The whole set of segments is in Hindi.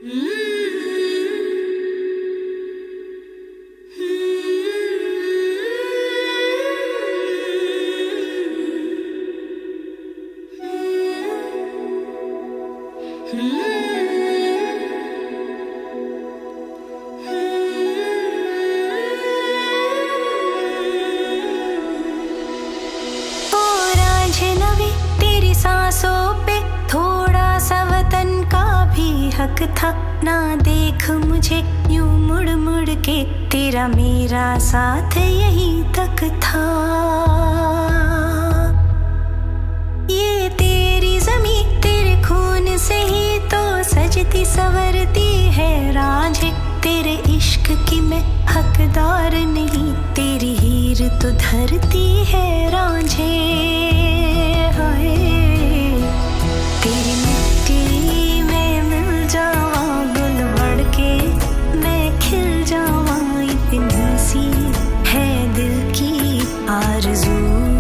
सांसों पे थोड़ा सा वतन का भी हक था। ना देख मुझे यूं मुड़ मुड़ के, तेरा मेरा साथ यहीं तक था। ये तेरी ज़मीं तेरे खून से ही तो सजती संवरती है रांझे। तेरे इश्क की मैं हकदार नहीं, तेरी हीर तो धरती है रांझे। तेरी मिट्टी में मिल जावा, गुल बढ़ के मैं खिल जावा, इतनी सी है दिल की आरज़ू।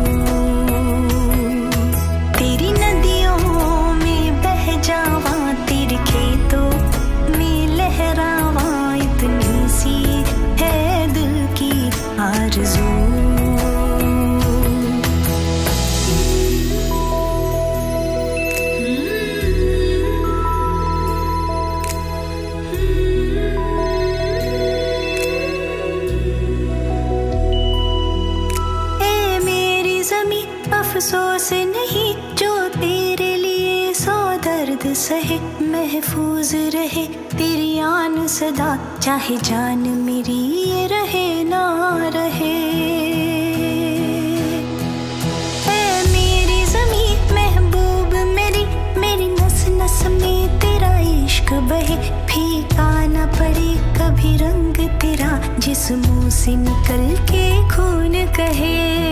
तेरी नदियों में बह जावा, तेरे खेतों में लहरावा, इतनी सी है दिल की आरज़ू। अफसोस नहीं जो तेरे लिए सौ दर्द सहे, महफूज रहे तेरी आन सदा, चाहे जान मेरी ये रहे ना रहे। ऐ मेरी ज़मीं महबूब मेरी, मेरी नस नस में तेरा इश्क बहे, फीका न पड़े कभी रंग तेरा, जिस मुंह से निकल के खून कहे।